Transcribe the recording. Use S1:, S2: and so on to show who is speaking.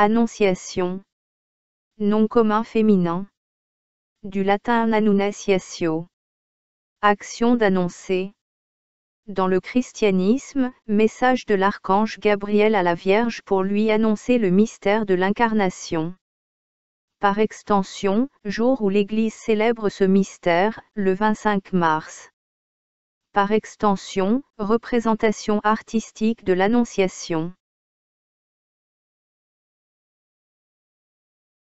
S1: Annonciation. Nom commun féminin. Du latin annunciatio. Action d'annoncer. Dans le christianisme, message de l'archange Gabriel à la Vierge pour lui annoncer le mystère de l'incarnation. Par extension, jour où l'Église célèbre ce mystère, le 25 mars. Par extension, représentation artistique de l'Annonciation.